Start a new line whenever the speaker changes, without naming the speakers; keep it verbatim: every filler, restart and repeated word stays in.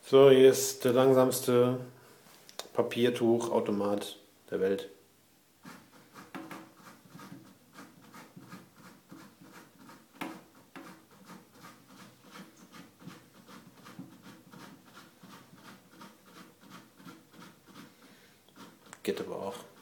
So, hier ist der langsamste Papiertuchautomat der Welt. Geht aber auch.